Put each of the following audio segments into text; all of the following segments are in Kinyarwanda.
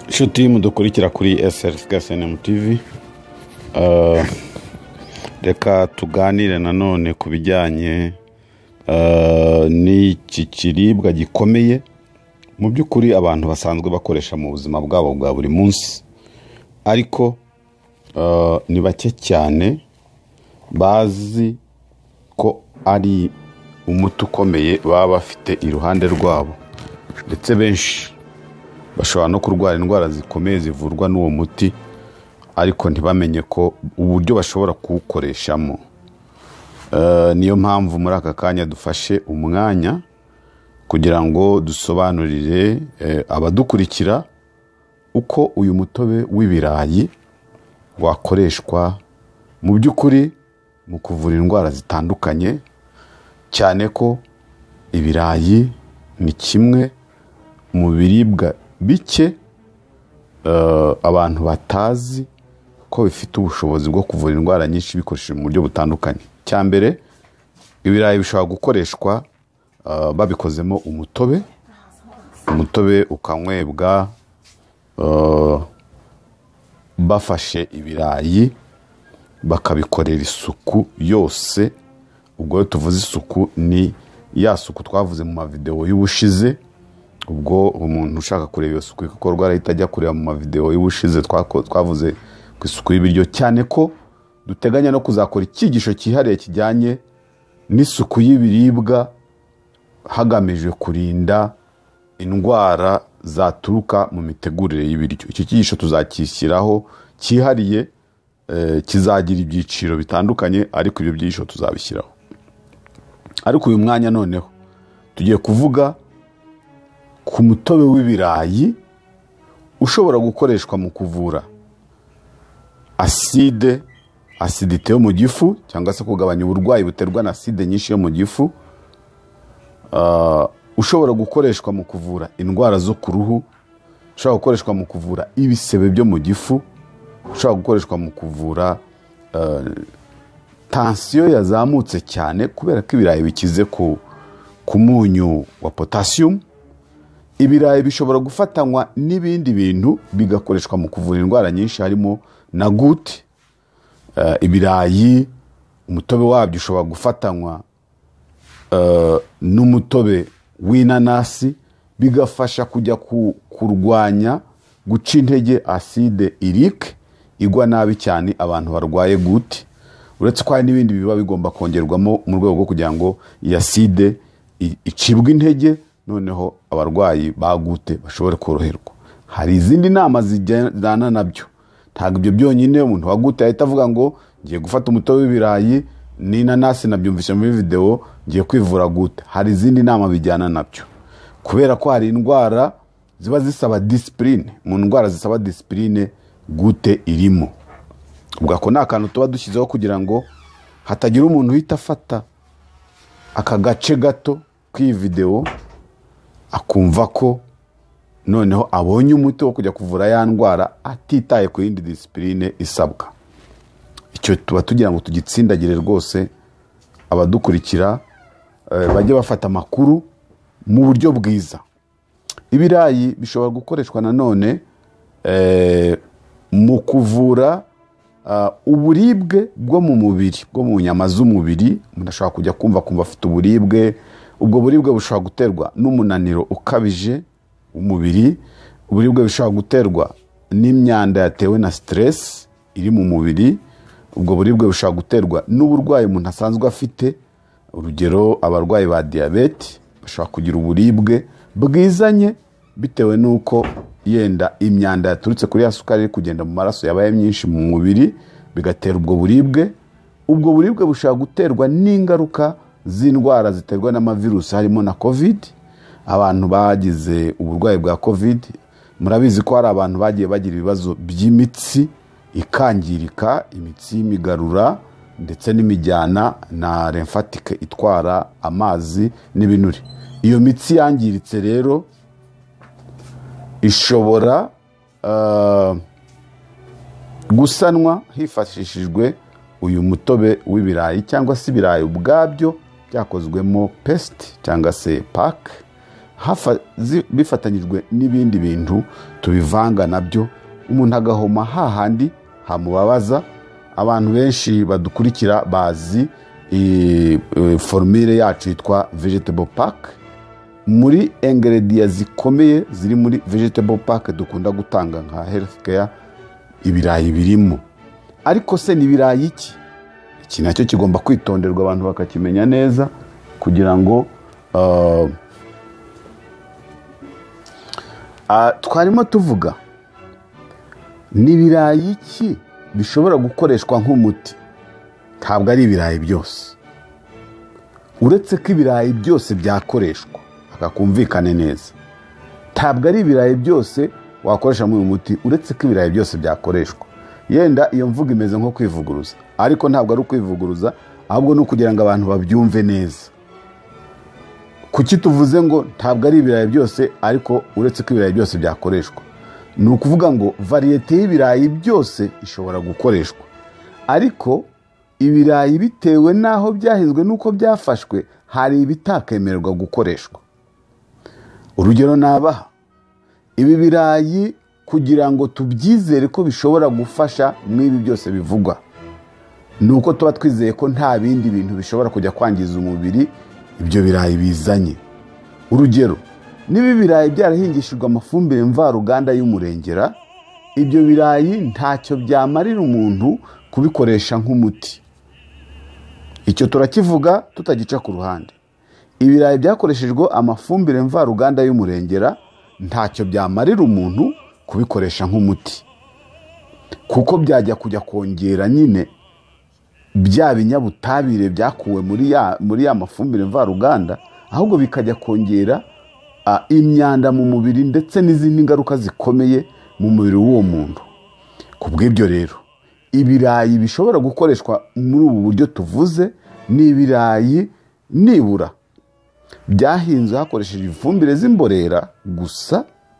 inshuti mudukurikira kuri SRFGSNM TV, reka tuganire nanone ku bijyanye n'iki kiribwa gikomeye mu by'ukuri abantu basanzwe bakoresha mu buzima bwabo bwa buri munsi, ariko ni bake cyane bazi ko ari umuti ukomeye baba bafite iruhande rwabo, ndetse benshi bashobora no kurwara indwara zikomeye zivurwa n'uwo muti ariko ntibamenye ko uburyo bashobora kuwukoreshamo. Niyo mpamvu muri aka kanya dufashe umwanya kugira ngo dusobanurire abadukurikira uko uyu mutobe w'ibirayi wakoreshwa mu by'ukuri mu kuvura indwara zitandukanye, cyane ko ibirayi ni kimwe mu biribwa bike abantu batazi ko bifite ubushobozi bwo kuvura indwara nyinshi bikoresheje mu buryo butandukanye. Cyambere, ibirayi bishobora gukoreshwa babikozemo umutobe ukanywebwa bafashe ibirayi bakabikorera isuku yose. Ubwo tuvuze isuku ni ya suku twavuze mu mavideo y'ubushize. Ubwo umuntu ushaka kureba iyo suku ikorwa arahita ajya kureba mu mavideo y'ubushize twavuze ku isuku y'ibiryo, cyane ko duteganya no kuzakora icyigisho cyihariye kijyanye n'isuku y'ibiribwa hagamijwe kurinda indwara zaturuka mu mitegurire y'ibiryo. Icyo cyigisho tuzakishyiraho cyihariye, kizagira ibyiciro bitandukanye, ariko ibyo byigisho tuzabishyiraho. Ariko uyu mwanya noneho tugiye kuvuga ku mutobe w'ibirayi ushobora gukoreshwa mu kuvura acidite yo mu gifu, cyangwa se kugabanya uburwayi buterwa na acide nyinshi yo mu gifu. Ushobora gukoreshwa mu kuvura indwara zo ku ruhu, ushobora gukoreshwa mu kuvura ibisebe byo mu gifu, ushobora gukoreshwa mu kuvura tensiyo yazamutse cyane kubera ko ibirayi bikize ku munyu wa potassium. Ibirayi bishobora gufatanywa n'ibindi bintu bigakoreshwa mu kuvura indwara nyinshi, harimo na goutte. Ibirayi umutobe wabyo ushobora gufatanywa n'umutobe w'inanasi, bigafasha kujya kurwanya guca intege acide urique igwa nabi cyane abantu barwaye goutte. Uretse ko hari n'ibindi biba bigomba kongerwamo mu rwego rwo kugira ngo iyi acide icibwe intege, noneho abarwayi ba goutte bashobore koroherwa. Hari izindi nama zijyana nabyo. Ntabwo ibyo byonyine umuntu wa goutte ahita avuga ngo ngiye gufata umutobe w'ibirayi n'inanasi, nabyumvise muri video, ngiye kwivura goutte. Hari izindi nama bijyana nabyo, kubera ko hari indwara ziba zisaba discipline. Mu ndwara zisaba discipline goutte irimo. Ubwo ako ni akantu tuba dushyizeho kugira ngo hatagira umuntu uhita afata aka gace gato k'iyi video akumva ko noneho abonye umuti wo kujya kuvura ya ndwara atitaye ku yindi discipline isabwa. Icyo tuba tugira ngo tugitsindagire rwose. Abadukurikira bajye bafata amakuru mu buryo bwiza. Ibirayi bishobora gukoreshwa nanone mu kuvura uburibwe bwo mu mubiri, bwo mu nyama z'umubiri. Umuntu ashobora kujya kumva afite uburibwe. Ubwo buribwe bushobora guterwa n'umunaniro ukabije umubiri. Uburibwe bushobora guterwa n'imyanda yatewe na stress iri mu mubiri. Ubwo buribwe bushobora guterwa n'uburwayi umuntu asanzwe afite. Urugero, abarwayi ba diabete bashobora kugira uburibwe bwizanye bitewe n'uko yenda imyanda yaturutse kuri ya sukari iri kugenda mu maraso yabaye myinshi mu mubiri, bigatera ubwo buribwe. Ubwo buribwe bushobora guterwa n'ingaruka z'indwara ziterwa n'amavirusi, harimo na covid. Abantu bagize uburwayi bwa covid, murabizi ko hari abantu bagiye bagira ibibazo by'imitsi ikangirika, imitsi y'imigarura ndetse n'imijyana na lymphatique itwara amazi n'ibinure. Iyo mitsi yangiritse rero ishobora gusanwa hifashishijwe uyu mutobe w'ibirayi, cyangwa se ibirayi ubwabyo byakozwemo paste cyangwa se pack. bifatanyijwe n'ibindi bintu tubivanga nabyo, umuntu agahoma hahandi hamubabaza. Abantu benshi badukurikira bazi formule yacu yitwa vegetable pack. Muri ingredients zikomeye ziri muri vegetable pack dukunda gutanga nka health care, ibirayi birimo. Ariko se ni ibirayi iki nacyo kigomba kwitonderwa, abantu bakakimenya neza, kugira ngo twarimo tuvuga ni ibirayi iki bishobora gukoreshwa nk'umuti. Ntabwo ari ibirayi byose, uretse ko ibirayi byose byakoreshwa, akakumvikane neza. Ntabwo ari ibirayi byose wakoresha mu muti, uretse ko ibirayi byose byakoreshwa. Yenda iyo mvuga imeze nko kwivuguruza, ariko ntabwo ari ukwivuguruza, ahubwo ni ukugira ngo abantu babyumve neza. Kuki tuvuze ngo ntabwo ari ibirayi byose ariko uretse ko ibirayi byose byakoreshwa? Ni ukuvuga ngo variyete y'ibirayi byose ishobora gukoreshwa, ariko ibirayi bitewe n'aho byahinzwe n'uko byafashwe, hari ibitakemererwa gukoreshwa. Urugero nabaha, ibi birayi kugira ngo tubyizere ko bishobora gufasha mw'ibi byose bivugwa, ni uko tuba twizeye ko nta bindi bintu bishobora kujya kwangiza umubiri ibyo birayi bizanye. Urugero, niba ibirayi byarahingishijwe amafumbire mvaruganda y'umurengera, ibyo birayi ntacyo byamarira umuntu kubikoresha nk'umuti. Icyo turakivuga tutagica ku ruhande. Ibirayi byakoreshejwe amafumbire mvaruganda y'umurengera ntacyo byamarira umuntu kubikoresha nk'umuti, kuko byajya kujya kongera nyine bya binyabutabire byakuwe muri ya mafumbire mvaruganda, ahubwo bikajya kongera imyanda mu mubiri ndetse n'izindi ngaruka zikomeye mu mubiri w'uwo muntu. Kubw'ibyo rero, ibirayi bishobora gukoreshwa muri ubu buryo tuvuze ni ibirayi nibura byahinzwe hakoresheje ifumbire z'imborera gusa,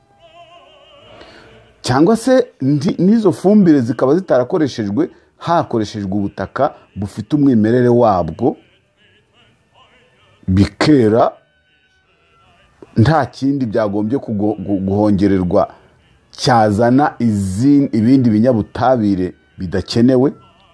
cyangwa se n'izo fumbire zikaba zitarakoreshejwe hakoreshejwe ubutaka bufite umwimerere wabwo, bikera nta kindi byagombye guhongererwa cyazana ibindi binyabutabire bidakenewe.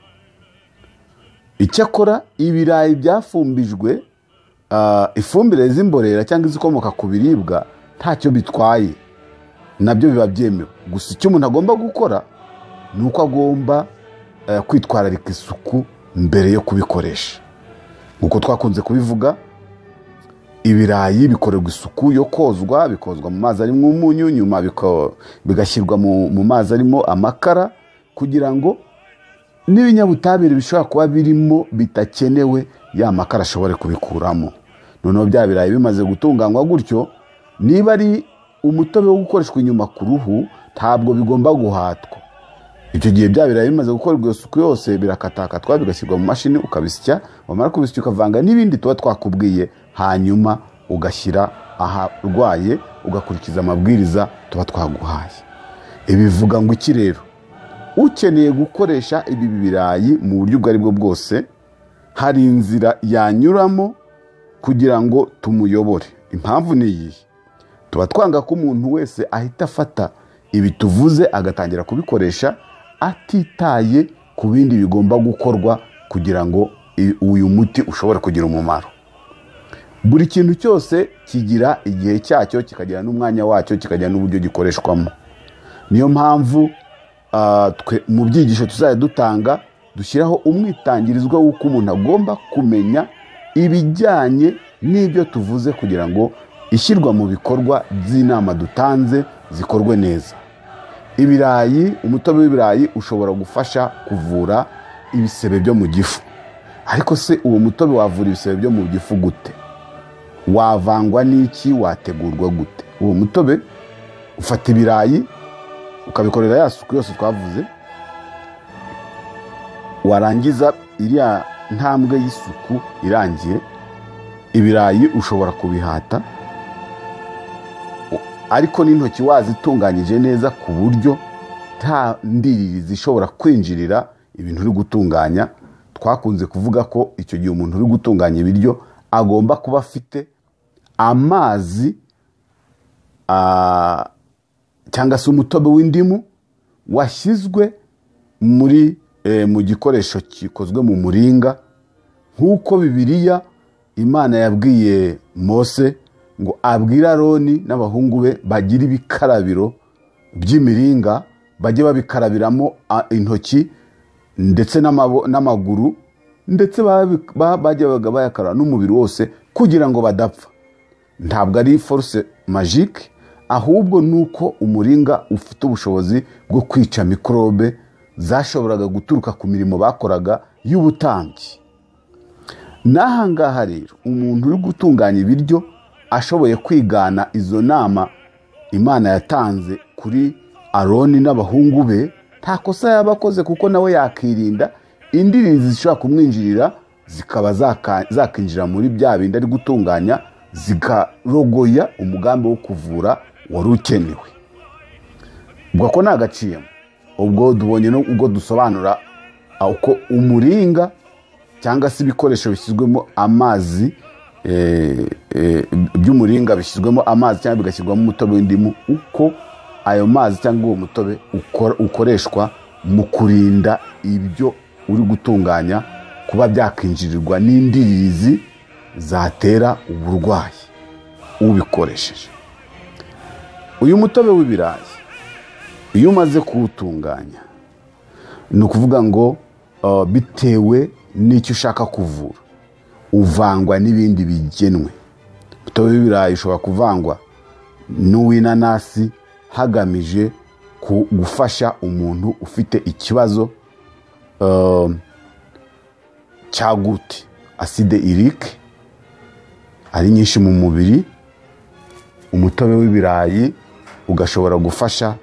Icyakora ibirayi byafumbijwe ifumbire z'imborera cyangwa izikomoka ku biribwa ntacyo bitwaye, nabyo biba byemewe. Gusa icyo umuntu agomba gukora ni uko agomba kwitwararika isuku mbere yo kubikoresha. Nk'uko twakunze kubivuga, ibirayi bikorerwa isuku yo kozwa, bikozwa mu mazi arimo umunyu, nyuma bigashyirwa mu mazi arimo amakara, kugira ngo n'ibinyabutabire bishobora kuba birimo bitakenewe ya makara ashobore kubikuramo. Noneho bya birayi bimaze gutunganywa gutyo, niba ari umutobe wo gukoreshwa inyuma ku ruhu, ntabwo bigomba guhatwa. Icyo gihe bya birayi bimaze gukorerwa isuku yose, birakatakatwa bigashyirwa mu mashini, ukabisya. Wamara kubisya ukavanga n'ibindi tuba twakubwiye, hanyuma ugashyira aharwaye, ugakurikiza amabwiriza tuba twaguhaye. Ibi bivuga ngo iki rero? Ukeneye gukoresha ibi birayi mu buryo ubwo ari bwo bwose, hari inzira yanyuramo kugira ngo tumuyobore. Impamvu ni iyi: tuba twanga ko umuntu wese ahita afata ibi tuvuze agatangira kubikoresha atitaye ku bindi bigomba gukorwa kugira ngo uyu muti ushobore kugira umumaro. Buri kintu cyose kigira igihe cyacyo, kikagira n'umwanya wacyo, kikagira n'uburyo gikoreshwamo. Niyo mpamvu mu byigisho tuzajya dutanga dushyiraho umwitangirizwa w'uko umuntu agomba kumenya ibijyanye n'ibyo tuvuze, kugira ngo ishyirwa mu bikorwa by'inama dutanze zikorwe neza. Ibirayi, umutobe w'ibirayi ushobora gufasha kuvura ibisebe byo mu gifu. Ariko se uwo mutobe wavura ibisebe byo mu gifu gute? Wavangwa n'iki? Wategurwa gute? Uwo mutobe ufata ibirayi ukabikorera ya suku yose twavuze, warangiza iriya ntambwe y'isuku irangiye, ibirayi ushobora kubihata, ariko n'intoki wazitunganyije neza ku buryo nta ndiriri zishobora kwinjirira ibintu uri gutunganya. Twakunze kuvuga ko icyo gihe umuntu uri gutunganya ibiryo agomba kuba afite amazi cyangwa se umutobe w'indimu washyizwe mu gikoresho gikozwe mu muringa, nk'uko Bibiliya Imana yabwiye Mose ngo abwire Aroni n'abahungu be bagira ibikarabiro by'imiringa, bajye babikarabiramo intoki ndetse n'amaguru, ndetse bajyaga bayakaraba n'umubiri wose kugira ngo badapfa. Ntabwo ari force magique, ahubwo nuko umuringa ufite ubushobozi bwo kwica mikorobe zashoboraga guturuka ku mirimo bakoraga y'ubutambyi. N'aha ngaha rero umuntu uri gutunganya ibiryo ashoboye kwigana izo nama Imana yatanze kuri Aroni n'abahungu be, nta kosa yaba akoze, kuko nawe yakirinda indirizi zishobora kumwinjirira zikaba zakinjira muri bya bindi ari gutunganya, zikarogoya umugambi wo kuvura wari ukenewe. Ubwo ko nagaciyemo, ubwo dubonye no ubwo dusobanura uko umuringa cyangwa se ibikoresho bishyizwemo amazi by'umuringa bishyizwemo amazi cyangwa bigashyirwamo umutobe w'indimu, uko ayo mazi cyangwa uwo mutobe ukoreshwa mu kurinda ibyo uri gutunganya kuba byakinjirirwa n'indirizi zatera uburwayi ubikoresheje. Uyu mutobe w'ibirayi iyo umaze kuwutunganya, ni ukuvuga ngo bitewe n'icyo ushaka kuvura, uvangwa n'ibindi bigenwe. Umutobe w'ibirayi ushobora kuvangwa n'uw'inanasi hagamije gufasha umuntu ufite ikibazo cya gute, acide urique ari nyinshi mu mubiri. Umutobe w'ibirayi ugashobora gufasha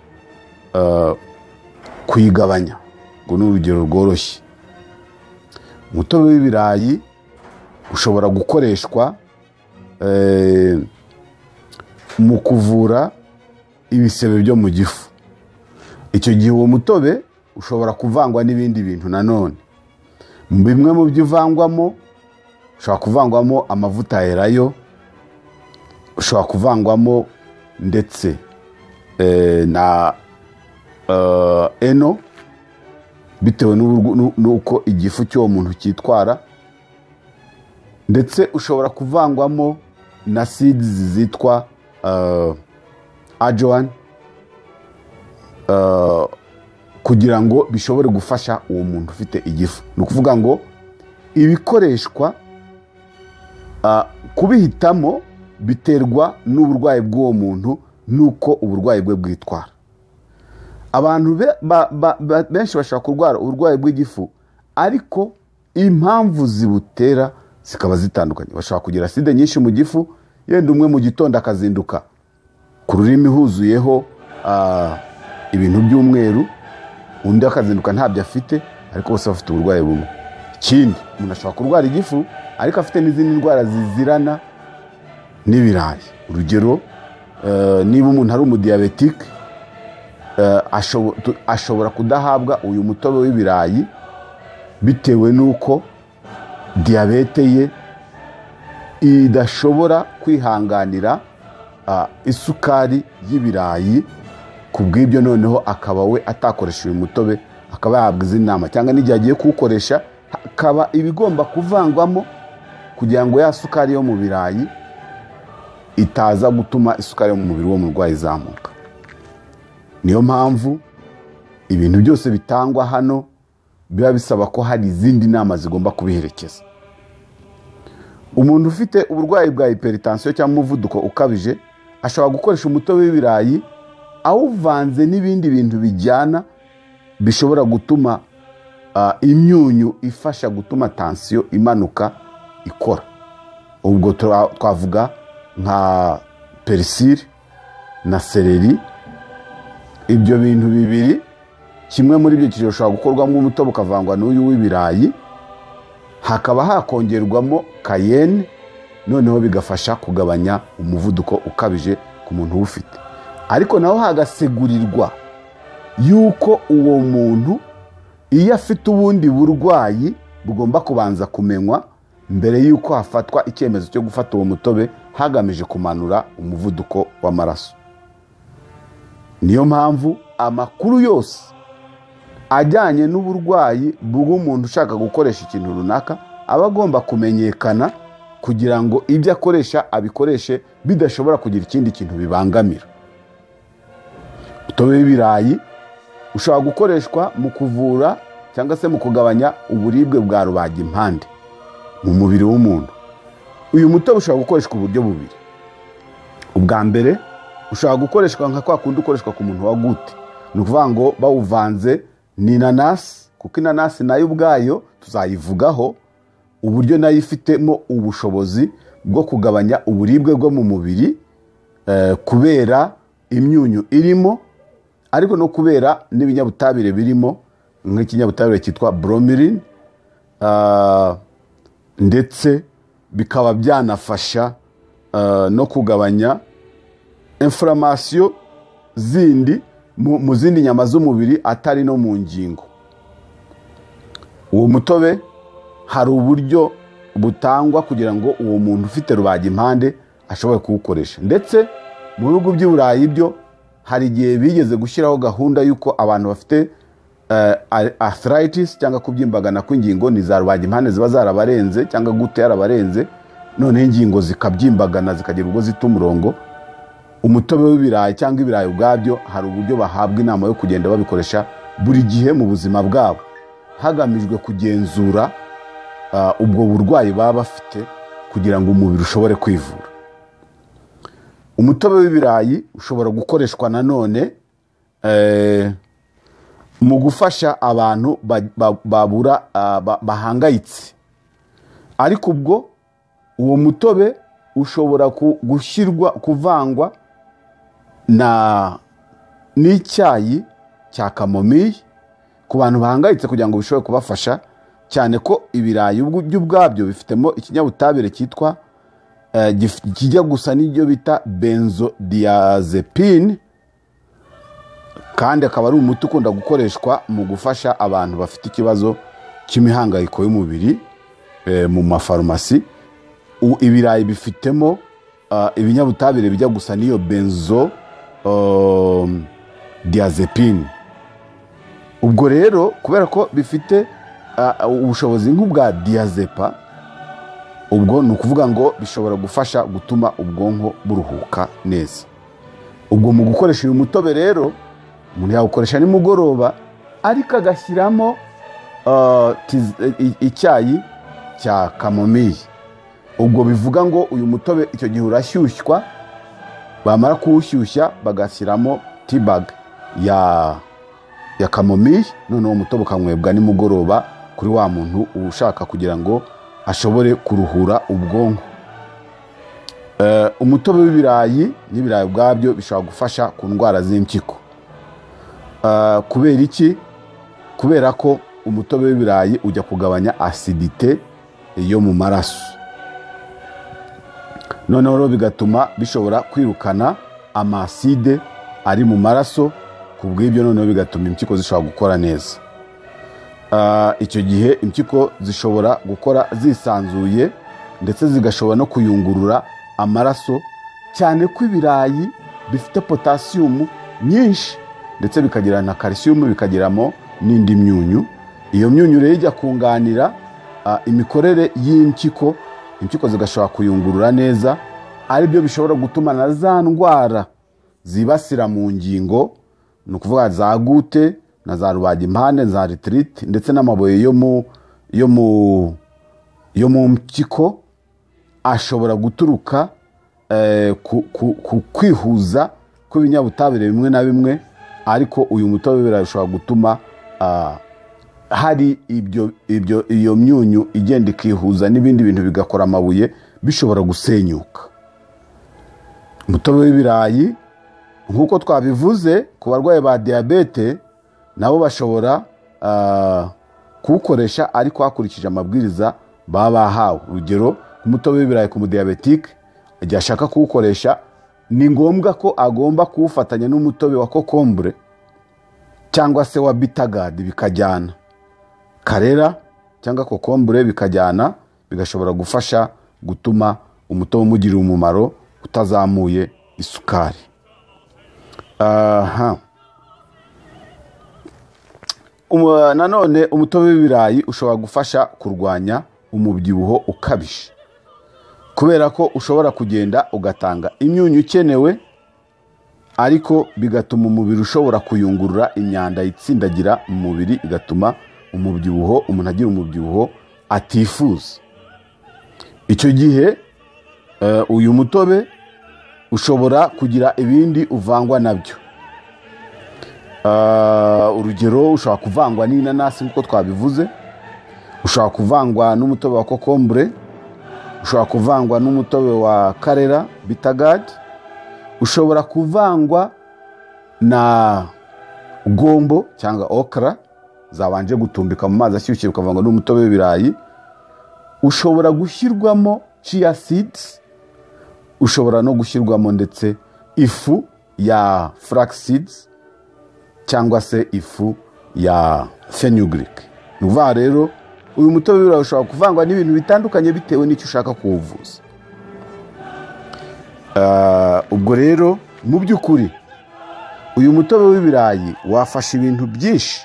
kuyigabanya, ngo ni urugero rworoshye. Umutobe w'ibirayi ushobora gukoreshwa mu kuvura ibisebe byo mu gifu. Icyo gihe uwo mutobe ushobora kuvangwa n'ibindi bintu nanone. Bimwe mu byo uvangwamo, ushobora kuvangwamo amavuta ya elayo, ushobora kuvangwamo ndetse na eno, bitewe n'uko igifu cy'uwo muntu cyitwara, ndetse ushobora kuvangwamo na seeds zitwa ajowan, kugira ngo bishobore gufasha uwo muntu ufite igifu. Ni ukuvuga ngo ibikoreshwa kubihitamo biterwa n'uburwayi bw'uwo muntu n'uko uburwayi bwe bwitwara. Abantu benshi bashobora kurwara uburwayi bw'igifu, ariko impamvu zibutera zikaba zitandukanye. Bashobora kugira acide nyinshi mu gifu, yenda umwe mu gitondo akazinduka ku rurimi huzuyeho ibintu by'umweru, undi akazinduka ntabyo afite, ariko bose bafite uburwayi bumwe. Ikindi, umuntu ashobora kurwara igifu ariko afite n'izindi ndwara zizirana n'ibirayi. Urugero, niba umuntu ari umudiyabetike, ashobora kudahabwa uyu mutobe w'ibirayi bitewe n'uko diyabete ye idashobora kwihanganira isukari y'ibirayi. Ku bw'ibyo noneho akaba we atakoresha uyu mutobe, akaba yahabwa izindi nama, cyangwa n'igihe agiye kuwukoresha hakaba ibigomba kuvangwamo kugira ngo ya sukari yo mu birayi itaza gutuma isukari yo mu mubiri w'umurwayi izamuka. Niyo mpamvu ibintu byose bitangwa hano biba bisaba ko hari izindi nama zigomba kubiherekeza. Umuntu ufite uburwayi bwa hypertension cyangwa umuvuduko ukabije ashobora gukoresha umutobe w'ibirayi awuvanze n'ibindi bintu bijyana, bishobora gutuma imyunyu ifasha gutuma tension imanuka ikora. Ubwo twavuga nka perisile na seleri. Ibyo bintu bibiri, kimwe muri byo gishobora gukorwamo umutobe ukavangwa n'uyu w'ibirayi, hakaba hakongerwamo cayenne, noneho bigafasha kugabanya umuvuduko ukabije ku muntu uwufite. Ariko naho hagasegurirwa yuko uwo muntu iyo afite ubundi burwayi bugomba kubanza kumenywa mbere yuko hafatwa icyemezo cyo gufata uwo mutobe hagamije kumanura umuvuduko w'amaraso. niyo mpamvu amakuru yose ajyanye n'uburwayi bw'umuntu ushaka gukoresha ikintu runaka aba agomba kumenyekana kugira ngo ibyo akoresha abikoreshe bidashobora kugira ikindi kintu bibangamira. Umutobe w'ibirayi ushobora gukoreshwa mu kuvura cyangwa se mu kugabanya uburibwe bwa rubagimpande mu mubiri w'umuntu. Uyu mutobe ushobora gukoreshwa uburyo bubiri. Ubwa mbere ushobora gukoreshwa nka kwa kundi ukoreshwa ku muntu wa gute, ni ukuvuga ngo bawuvanze n'inanasi, kuko inanasi nayo ubwayo tuzayivugaho uburyo nayo ifitemo ubushobozi bwo kugabanya uburibwe bwo mu mubiri kubera imyunyu irimo, ariko no kubera n'ibinyabutabire birimo nk'ikinyabutabire cyitwa bromelain, ndetse bikaba byanafasha no kugabanya inflammation zindi mu zindi nyama z'umubiri atari no mu ngingo. Uwo mutobe hari uburyo butangwa kugira ngo uwo muntu ufite rubagimpande ashobore kuwukoresha, ndetse mu bihugu by'i Burayi byo hari igihe bigeze gushyiraho gahunda y'uko abantu bafite arthritis cyangwa kubyimbagana kw'ingingo, ni za rubagimpande ziba zarabarenze cyangwa gute yarabarenze, noneho ingingo zikabyimbagana zikagira ubwo zita umurongo. Umutobe w'ibirayi cyangwa ibirayi ubwabyo hari uburyo bahabwa inama yo kugenda babikoresha buri gihe mu buzima bwabo, hagamijwe kugenzura ubwo burwayi baba bafite kugira ngo umubiri ushobore kwivura. Umutobe w'ibirayi ushobora gukoreshwa nanone mu gufasha abantu babura bahangayitse, ariko ubwo uwo mutobe ushobora kuvangwa n'icyayi cya kamomille ku bantu bahangayitse kugira ngo bishobore kubafasha, cyane ko ibirayi ubwabyo bifitemo ikinyabutabire cyitwa kijya gusa n'ibyo bita benzodiazepine, kandi akaba ari umuti ukunda gukoreshwa mu gufasha abantu bafite ikibazo cy'imihangayiko y'umubiri mu mafarumasi. Ibirayi bifitemo ibinyabutabire bijya gusa n'iyo benzodiazepine. Ubwo rero kubera ko bifite ubushobozi nk'ubwa diazepa, ubwo ni ukuvuga ngo bishobora gufasha gutuma ubwonko buruhuka neza. Ubwo mu gukoresha uyu mutobe rero umuntu yawukoresha nimugoroba, ariko agashyiramo icyayi cya kamomille. Ubwo bivuga ngo uyu mutobe icyo gihe urashyushywa, bamara kuwushyushya bagashyiramo tea bag ya kamomille, noneho umutobe ukanywebwa nimugoroba kuri wa muntu ushaka kugira ngo ashobore kuruhura ubwonko. Umutobe w'ibirayi n'ibirayi ubwabyo bishobora gufasha ku ndwara z'impyiko. Kubera iki? Kubera ko umutobe w'ibirayi ujya kugabanya acidite yo mu maraso, noneho rero bigatuma bishobora kwirukana amaside ari mu maraso, ku bw'ibyo noneho bigatuma impyiko zishobora gukora neza. Icyo gihe impyiko zishobora gukora zisanzuye, ndetse zigashobora no kuyungurura amaraso, cyane ko ibirayi bifite potasiyumu nyinshi, ndetse bikagira na calcium, bikagiramo n'indi myunyu. Iyo myunyu rero ijya kunganira imikorere y'impyiko, impyiko zigashobora kuyungurura neza, ari byo bishobora gutuma na za ndwara zibasira mu ngingo, ni ukuvuga za gute na za rubagimpande, za arthrite, ndetse n'amabuye yo mu mpyiko ashobora guturuka ku kwihuza kw'ibinyabutabire bimwe na bimwe. Ariko uyu mutobe birashobora gutuma hari iyo myunyu igenda ikihuza n'ibindi bintu bigakora amabuye bishobora gusenyuka. Umutobe w'ibirayi nk'uko twabivuze ku barwayi ba diyabete, nabo bashobora kuwukoresha ariko hakurikije amabwiriza baba bahawe. Urugero, umutobe w'ibirayi ku mudiyabetike igihe ashaka kuwukoresha, ni ngombwa ko agomba kuwufatanya n'umutobe wa kokombure cyangwa se wa bitagadi, bikajyana. Karera cyangwa kokombure bikajyana, bigashobora gufasha gutuma umutobe umugirira umumaro utazamuye isukari. aha nanone umutobe w'ibirayi ushobora gufasha kurwanya umubyibuho ukabije, kubera ko ushobora kugenda ugatanga imyunyu ukenewe, ariko bigatuma umubiri ushobora kuyungurura imyanda itsindagira mu mubiri, igatuma umuntu agira umubyibuho atifuza. Icyo gihe uyu mutobe ushobora kugira ibindi uvangwa nabyo. Urugero, ushobora kuvangwa n'inanasi nk'uko twabivuze, ushobora kuvangwa n'umutobe wa kokombure, ushobora kuvangwa n'umutobe wa karera bitagadi, ushobora kuvangwa na gombo cyangwa okra zabanje gutumbika mu mazi ashyushye, ukavangwa n'umutobe w'ibirayi. Ushobora gushyirwamo chia seeds, ushobora no gushyirwamo ndetse ifu ya flax seeds cyangwa se ifu ya fenugreek. Nuva rero uyu mutobe w'ibirayi ushobora kuvangwa n'ibintu bitandukanye bitewe n'icyo ushaka kuwuvuza. Ubwo rero mu by'ukuri uyu mutobe w'ibirayi wafasha ibintu byinshi,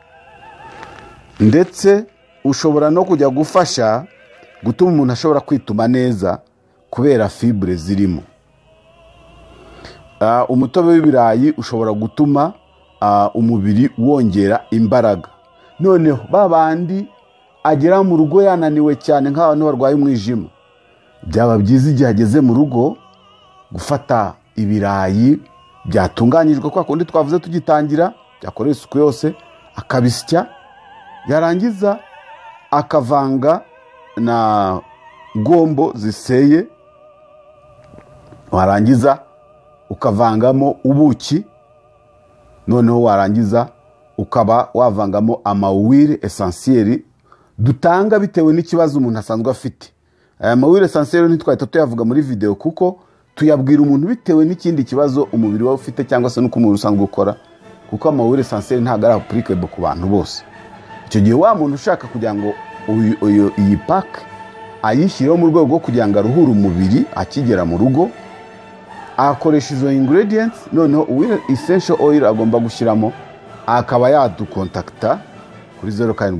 ndetse ushobora no kujya gufasha gutuma umuntu ashobora kwituma neza kubera fibre zirimo. Umutobe w'ibirayi ushobora gutuma umubiri wongera imbaraga. Noneho babandi agera mu rugo yananiwe cyane nk'abantu barwaye umwijima, byaba byiza igihe ageze mu rugo gufata ibirayi byatunganyijwe kwa kundi twavuze tugitangira, byakorewe isuku yose, akabisya, yarangiza akavanga na gombo ziseye, warangiza ukavangamo ubuki, noneho warangiza ukaba wavangamo amawire essentiel dutanga bitewe n'ikibazo umuntu asanzwe afite. Aya mawire essentiel ntitwahita tuyavuga muri video, kuko tuyabwira umuntu bitewe n'ikindi kibazo umubiri wawe ufite cyangwa se nuko umubiri usanzwe ukora, kuko amawire essentiel ntabwo ari applicable ku bantu bose. Icyo gihe wa muntu ushaka kugira ngo iyi pack ayishyireho mu rwego rwo kugira ngo aruhure umubiri akigera mu rugo, akoresha izo ingredients, noneho essential oil agomba gushyiramo, akaba yadukontakta kuri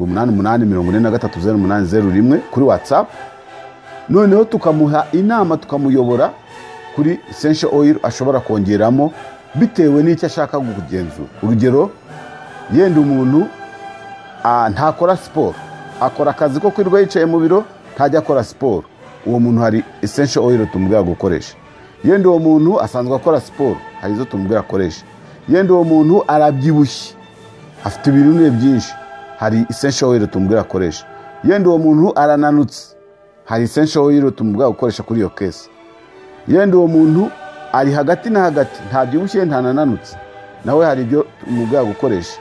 0788430801 kuri WhatsApp, noneho tukamuha inama, tukamuyobora kuri essential oil ashobora kongeramo bitewe n'icyo ashaka kugenzura. Urugero, yenda umuntu ntakora siporo, akora akazi ko kwirirwa yicaye mu biro, ntajya akora siporo, uwo muntu hari essential oil tumubwira gukoresha. Yenda uwo muntu asanzwe akora siporo, hari izo tumubwira akoresha. Yenda uwo muntu arabyibushye, afite ibinure byinshi, hari essential oil tumubwira akoresha. Yenda uwo muntu arananutse, hari essential oil tumubwira gukoresha kuri iyo case. Yenda uwo muntu ari hagati na hagati, ntabyibushye ntanananutse, nawe hari ibyo tumubwira gukoresha.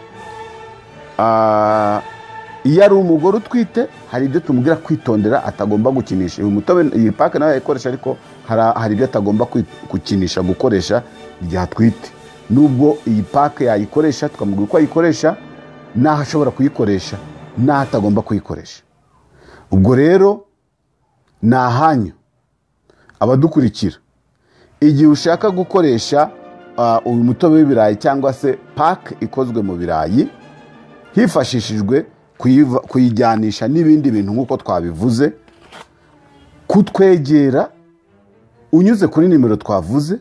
Iyo ari umugore utwite, hari ibyo tumubwira kwitondera, atagomba gukinisha. Uyu mutobe, iyi pack nawe yayikoresha, ariko hari ibyo atagomba gukinisha gukoresha igihe atwite. Nubwo iyi pack yayikoresha, tukamubwira uko ayikoresha, n'aho ashobora kuyikoresha, n'aho atagomba kuyikoresha. Ubwo rero ni ahanyu abadukurikira, igihe ushaka gukoresha uyu mutobe w'ibirayi cyangwa se pack ikozwe mu birayi, hifashishijwe kuyijyanisha n'ibindi bintu nk'uko twabivuze, kutwegera unyuze kuri nimero twavuze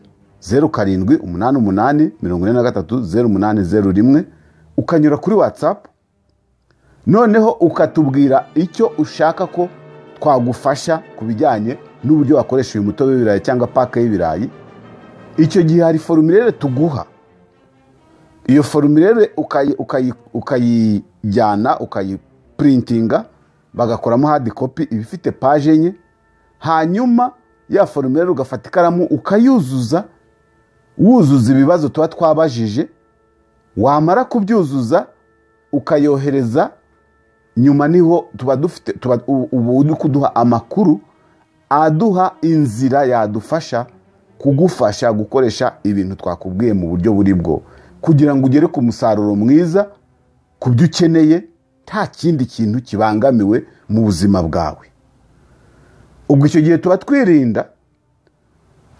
0788430801, ukanyura kuri WhatsApp, noneho ukatubwira icyo ushaka ko twagufasha ku bijyanye n'uburyo wakoresha uyu mutobe w'ibirayi cyangwa pack y'ibirayi. Icyo gihe hari formulaire tuguha, iyo formulaire ukayijyana, ukayiprintinga, bagakoramo hard copy ibifite page enye, hanyuma ya formulaire ugafata ikaramu ukayuzuza, wuzuza ibibazo tuba twabajije, wamara kubyuzuza ukayohereza. Nyuma niho tuba dufite ubu kuduha amakuru aduha inzira yadufasha kugufasha gukoresha ibintu twakubwiye mu buryo buri bwo, kugira ngo ugere ku musaruro mwiza, ku byo ukeneye, nta kindi kintu kibangamiwe mu buzima bwawe. Ubwo icyo gihe tuba twirinda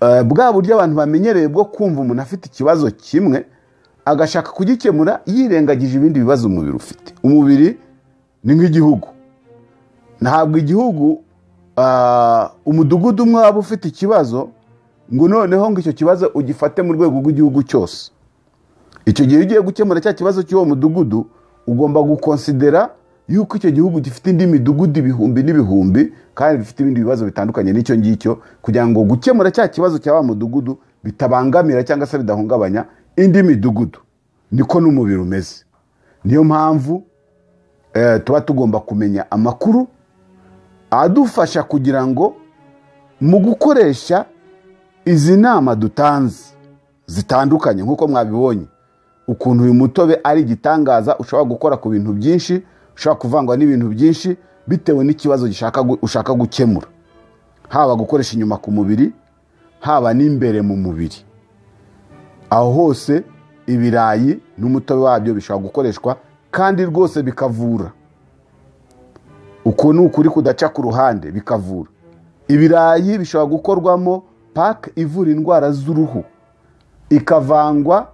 bwa buryo abantu bamenyereye bwo kumva umuntu afite ikibazo kimwe agashaka kugikemura yirengagije ibindi bibazo umubiri ufite. Umubiri ni nk'igihugu. Ntabwo igihugu umudugudu umwe waba ufite ikibazo ngo noneho ngo icyo kibazo ugifate mu rwego rw'igihugu cyose. Icyo gihe ugiye gukemura cya kibazo cy'uwo mudugudu ugomba gukonsidera yuko icyo gihugu gifite indi midugudu ibihumbi n'ibihumbi kandi bifite ibindi bibazo bitandukanye n'icyo ngicyo, kugira ngo gukemura cya kibazo cya wa mudugudu bitabangamira cyangwa se bidahungabanya indi midugudu. Niko n'umubiri umeze. Niyo mpamvu tuba tugomba kumenya amakuru adufasha kugira ngo mu gukoresha izi nama dutanze zitandukanye, nk'uko mwabibonye ukuntu uyu mutobe ari igitangaza, ushobora gukora ku bintu byinshi, ushobora kuvangwa n'ibintu byinshi bitewe n'ikibazo ushaka gukemura, haba gukoresha inyuma ku mubiri, haba n'imbere mu mubiri. Aho hose ibirayi n'umutobe wabyo bishobora gukoreshwa kandi rwose bikavura. Uko ni ukuri kudaca ku ruhande, bikavura. Ibirayi bishobora gukorwamo pake ivura indwara z'uruhu, ikavangwa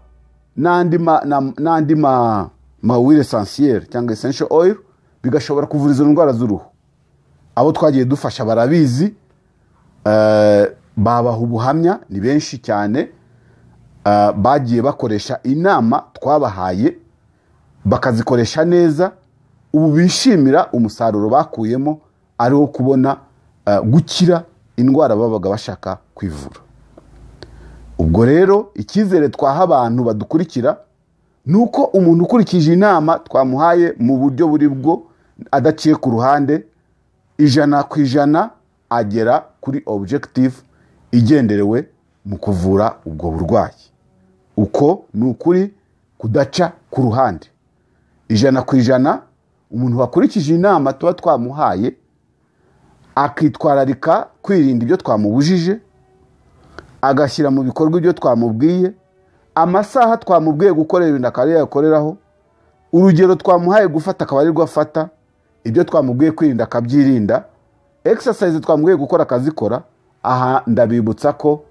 n'andi mawire essentiel cyangwa essential oil, bigashobora kuvura izo ndwara z'uruhu. Abo twagiye dufasha barabizi, babaha ubuhamya, ni benshi cyane bagiye bakoresha inama twabahaye bakazikoresha neza, ubu bishimira umusaruro bakuyemo, ariwo kubona gukira indwara babaga bashaka kwivura. Ubwo rero icyizere twaha abantu badukurikira nuko umuntu ukurikije inama twamuhaye mu buryo buri bwo adaciye ku ruhande, 100% agera kuri objective igenderewe mu kuvura ubwo burwayi. Uko ni ukuri kudaca ku ruhande. 100% umuntu wakurikije inama tuba twamuhaye akitwararika kwirinda ibyo twamubujije, agashyira mu bikorwa ibyo twamubwiye, amasaha twamubwiye gukorera ibintu akaba yakoreraho, urugero twamuhaye gufata akaba ari rwo afata, ibyo twamubwiye kwirinda akabyirinda, exercise twamubwiye gukora akazikora. Aha ndabibutsa ko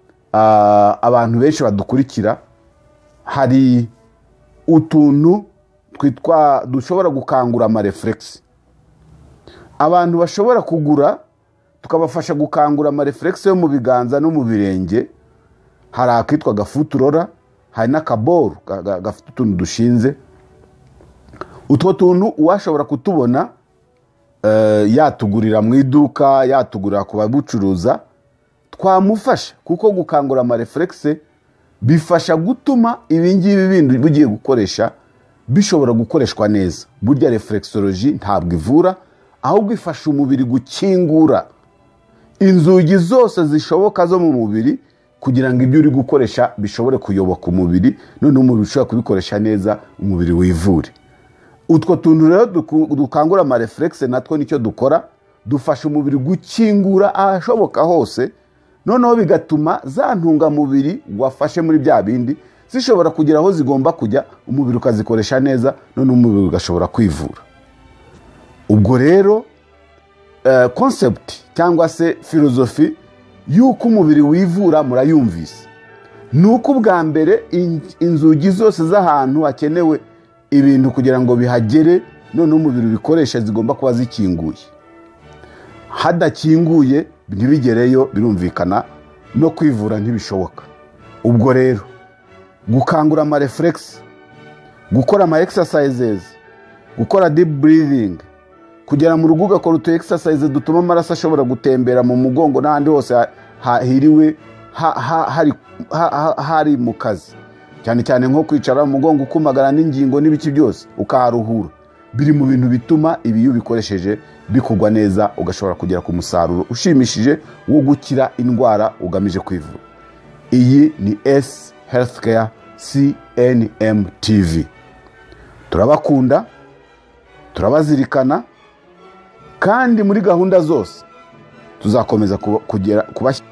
abantu benshi badukurikira hari utuntu dushobora gukangura amareflex. Abantu bashobora kugura tukabafasha gukangura amareflex yo mu biganza no mu birenge. Hari akitwa gafuturora, hari n'akaboru gafite utuntu dushinze. Utwo tuntu uwashobora kutubona yatugurira mu iduka, yatugurira ku babucuruza, twamufasha, kuko gukangura amareflex bifasha gutuma ibingibi bindi bugiye gukoresha bishobora gukoreshwa neza. Burya reflexology ntabwo ivura, ahubwo ifasha umubiri gukingura inzugi zose zishoboka zo mu mubiri kugira ngo ibyo uri gukoresha bishobore kuyoboka umubiri, none umubiri ushobora kubikoresha neza, umubiri wivure. Utwo tuntu rero dukangura amareflex natwo nicyo dukora, dufasha umubiri gukingura ahashoboka hose, noneho bigatuma za ntungamubiri wafashe muri bya bindi zishobora kugera aho zigomba kujya, umubiri ukazikoresha neza, none umubiri ugashobora kwivura. Ubwo rero concept cyangwa se filozofi y'uko umubiri wivura murayumvise. Nuko ubwa mbere inzugi zose z'ahantu hakenewe ibintu kugira ngo bihagere, none umubiri ubikoresha zigomba kuba zikinguye. Hadakinguye ntibigereyo, birumvikana no kwivura ntibishoboka. Ubwo rero gukangura amareflex, gukora ama exercises, gukora deep breathing, kugera mu rugo ugakora utu exercise dutuma amaraso ashobora gutembera mu mugongo n'ahandi hose hahiriwe hari mu kazi, cyane cyane nko kwicara mu mugongo ukumagara n'ingingo n'ibiki byose ukaharuhura, biri mu bintu bituma ibi ubikoresheje bikugwa neza, ugashobora kugera ku musaruro ushimishije wo gukira indwara ugamije kwivura. Iyi ni S Healthcare CNM TV. Turabakunda, turabazirikana, kandi muri gahunda zose tuzakomeza kubashyira